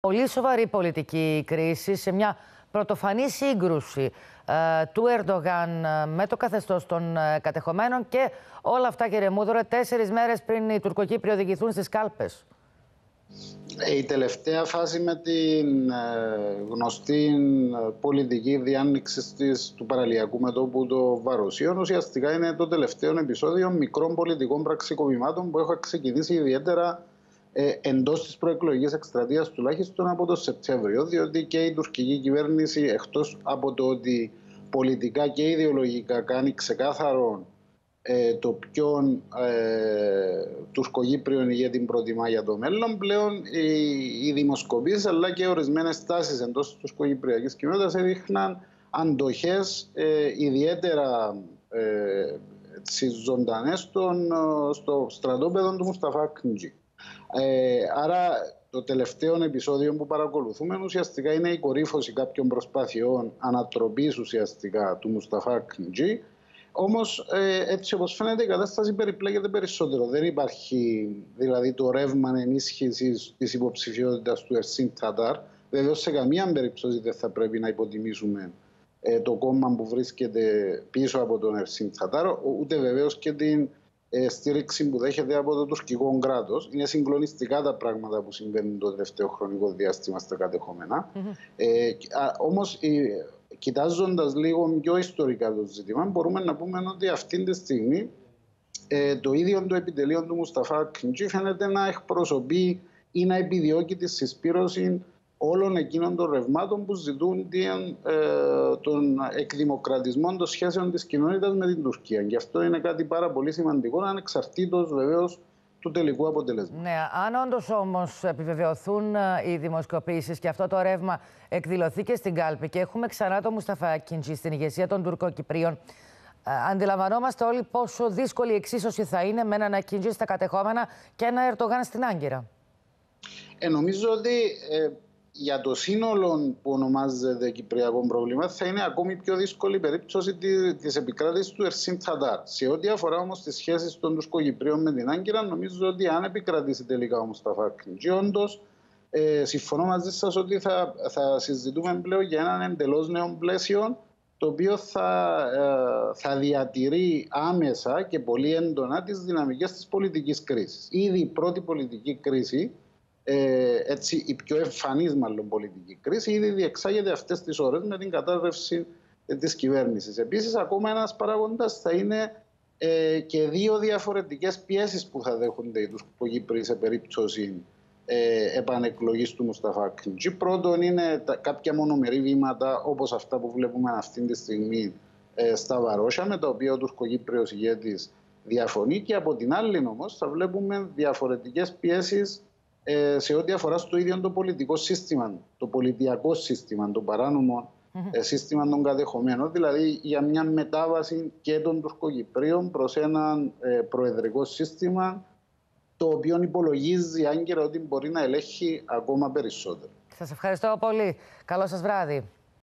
Πολύ σοβαρή πολιτική κρίση σε μια πρωτοφανή σύγκρουση του Ερντογάν με το καθεστώς των κατεχομένων και όλα αυτά, κύριε Μούδωρε, 4 μέρες πριν οι Τουρκοκύπριοι οδηγηθούν στις κάλπες. Η τελευταία φάση με την γνωστή πολιτική διάνοιξη του παραλιακού μετώπου των Βαροσίων ουσιαστικά είναι το τελευταίο επεισόδιο μικρών πολιτικών πραξικοπημάτων που έχω ξεκινήσει ιδιαίτερα εντός της προεκλογικής εκστρατείας τουλάχιστον από το Σεπτέμβριο, διότι και η τουρκική κυβέρνηση, εκτός από το ότι πολιτικά και ιδεολογικά κάνει ξεκάθαρο το ποιον Τουρκοκύπριον ηγέτη προτιμά για το μέλλον, πλέον οι δημοσκοπήσεις αλλά και ορισμένες τάσεις εντός της τουρκοκυπριακής κοινότητας έδειχναν αντοχές ιδιαίτερα ζωντανές στο στρατόπεδο του Μουσταφά Ακντζή. Άρα το τελευταίο επεισόδιο που παρακολουθούμε ουσιαστικά είναι η κορύφωση κάποιων προσπαθειών ανατροπής ουσιαστικά του Μουσταφά Ακντζή. Όμως, έτσι όπως φαίνεται, η κατάσταση περιπλέκεται περισσότερο. Δεν υπάρχει δηλαδή το ρεύμα ενίσχυσης της υποψηφιότητας του Ερσίν Τατάρ. Βεβαίως, σε καμία περίπτωση δεν θα πρέπει να υποτιμήσουμε το κόμμα που βρίσκεται πίσω από τον Ερσίν Τατάρ, ούτε βεβαίως και την στήριξη που δέχεται από το τουρκικό κράτος. Είναι συγκλονιστικά τα πράγματα που συμβαίνουν το τελευταίο χρονικό διάστημα στα κατεχόμενα. Όμως, κοιτάζοντας λίγο πιο ιστορικά το ζήτημα, μπορούμε να πούμε ότι αυτή τη στιγμή το ίδιο το επιτελείο του Μουσταφά Ακντζή φαίνεται να εκπροσωπεί ή να επιδιώκει τη συσπήρωση όλων εκείνων των ρευμάτων που ζητούν τον εκδημοκρατισμό των σχέσεων της κοινότητας με την Τουρκία. Και αυτό είναι κάτι πάρα πολύ σημαντικό, ανεξαρτήτως βεβαίως του τελικού αποτελέσματος. Ναι, αν όντως όμως επιβεβαιωθούν οι δημοσκοπήσεις και αυτό το ρεύμα εκδηλωθεί και στην κάλπη και έχουμε ξανά τον Μουσταφά Ακντζή στην ηγεσία των Τουρκοκυπρίων, αντιλαμβανόμαστε όλοι πόσο δύσκολη η εξίσωση θα είναι με έναν Ακντζή στα κατεχόμενα και ένα Ερντογάν στην Άγκυρα. Νομίζω ότι για το σύνολο που ονομάζεται Κυπριακό πρόβλημα θα είναι ακόμη πιο δύσκολη η περίπτωση της επικράτησης του Ερσίν Τατάρ. Σε ό,τι αφορά όμως τις σχέσεις των Τουρκοκυπρίων με την Άγκυρα, νομίζω ότι αν επικρατήσει τελικά ο Μουσταφά Ακντζή, όντως συμφωνώ μαζί σας ότι θα συζητούμε πλέον για έναν εντελώς νέο πλαίσιο, το οποίο θα διατηρεί άμεσα και πολύ έντονα τις δυναμικές της πολιτικής κρίσης. Ήδη η πρώτη πολιτική κρίση, έτσι, η πιο εμφανής μάλλον πολιτική κρίση, ήδη διεξάγεται αυτές τις ώρες με την κατάρρευση της κυβέρνησης. Επίσης, ακόμα ένας παράγοντας θα είναι και δύο διαφορετικές πιέσεις που θα δέχονται οι Τουρκοκύπριοι σε περίπτωση επανεκλογής του Μουσταφά Ακντζή. Πρώτον είναι κάποια μονομερή βήματα όπως αυτά που βλέπουμε αυτή τη στιγμή στα Βαρόσια, με τα οποία ο Τουρκοκύπριος ηγέτης διαφωνεί, και από την άλλη όμως θα βλέπουμε διαφορετικές πιέσεις σε ό,τι αφορά στο ίδιο το πολιτικό σύστημα, το πολιτιακό σύστημα, το παράνομο σύστημα των κατεχομένων, δηλαδή για μια μετάβαση και των Τουρκοκυπρίων προς ένα προεδρικό σύστημα, το οποίο υπολογίζει η Άγκυρα ότι μπορεί να ελέγχει ακόμα περισσότερο. Σας ευχαριστώ πολύ. Καλό σας βράδυ.